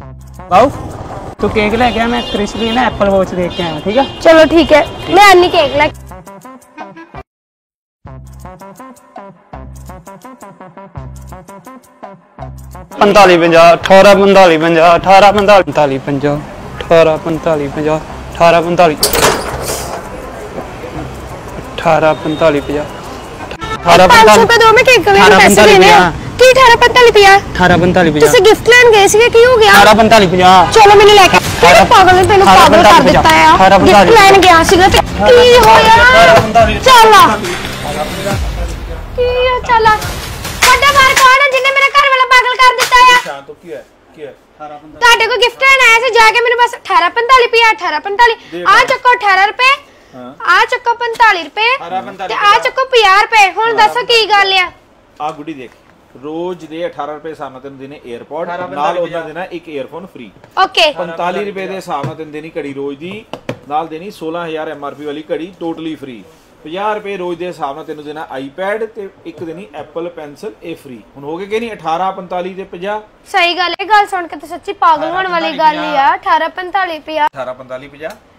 बाऊ तू केक लेके आ, मैं क्रिश भी ना एप्पल वॉच देख के आया। ठीक है चलो ठीक है, मैं अन्नी केक ले। पंताली 50 18 45 50 18 45 50 18 45 50 18 45 18 45 50 500 रुपए दो, मैं केक का पैसे देने हैं कि 18 45 50 18 45 50 ਤੁਸੀਂ ਗਿਫਟ ਲੈਣ ਗਏ ਸੀਗੇ, ਕੀ ਹੋ ਗਿਆ? 18 45 50 ਚਲੋ ਮੈਨੂੰ ਲੈ ਕੇ ਤੇਰੇ ਪਾਗਲ ਨੇ ਤੈਨੂੰ ਪਾਗਲ ਕਰ ਦਿੱਤਾ ਆ। ਗਿਫਟ ਲੈਣ ਗਿਆ ਸੀਗਾ ਤੇ ਕੀ ਹੋਇਆ? ਚੱਲ ਆ ਕੀ ਆ, ਚੱਲ ਆ ਵੱਡਾ ਬਾਹਰ ਕੌਣ ਹੈ ਜਿਹਨੇ ਮੇਰਾ ਘਰ ਵਾਲਾ ਪਾਗਲ ਕਰ ਦਿੱਤਾ ਆ? ਸ਼ਾਂਤ ਹੋ, ਕੀ ਹੈ ਤੁਹਾਡੇ ਕੋਲ ਗਿਫਟ ਲੈਣ ਆਇਆ ਸੀ, ਜਾ ਕੇ ਮੈਨੂੰ ਬਸ 18 45 50 18 45 ਆ ਚੱਕੋ 18 ਰੁਪਏ, ਆ ਚੱਕੋ 45 ਰੁਪਏ ਤੇ ਆ ਚੱਕੋ 50 ਰੁਪਏ। ਹੁਣ ਦੱਸੋ ਕੀ ਗੱਲ ਆ? ਆ ਗੁੱਡੀ ਦੇਖ, ਰੋਜ਼ ਦੇ 18 ਰੁਪਏ ਹਿਸਾਬ ਨਾਲ ਤੈਨੂੰ ਦੇਣੇ 에어ਪੋਡ, ਨਾਲ ਉਹਨਾਂ ਦੇਣਾ ਇੱਕ 에ਅਰਫੋਨ ਫ੍ਰੀ। ਓਕੇ 45 ਰੁਪਏ ਦੇ ਹਿਸਾਬ ਨਾਲ ਤੈਨੂੰ ਦੇਣੀ ਘੜੀ ਰੋਜ਼ ਦੀ, ਨਾਲ ਦੇਣੀ 16000 ਐਮਆਰਪੀ ਵਾਲੀ ਘੜੀ ਟੋਟਲੀ ਫ੍ਰੀ। 50 ਰੁਪਏ ਰੋਜ਼ ਦੇ ਹਿਸਾਬ ਨਾਲ ਤੈਨੂੰ ਦੇਣਾ ਆਈਪੈਡ ਤੇ ਇੱਕ ਦੇਣੀ ਐਪਲ ਪੈਨਸਲ, ਇਹ ਫ੍ਰੀ। ਹੁਣ ਹੋ ਗਏ ਕਿ ਨਹੀਂ 18 45 ਤੇ 50? ਸਹੀ ਗੱਲ, ਇਹ ਗੱਲ ਸੁਣ ਕੇ ਤਾਂ ਸੱਚੀ ਪਾਗਲ ਹੋਣ ਵਾਲੀ ਗੱਲ ਹੀ ਆ। 18 45 50 18 45 50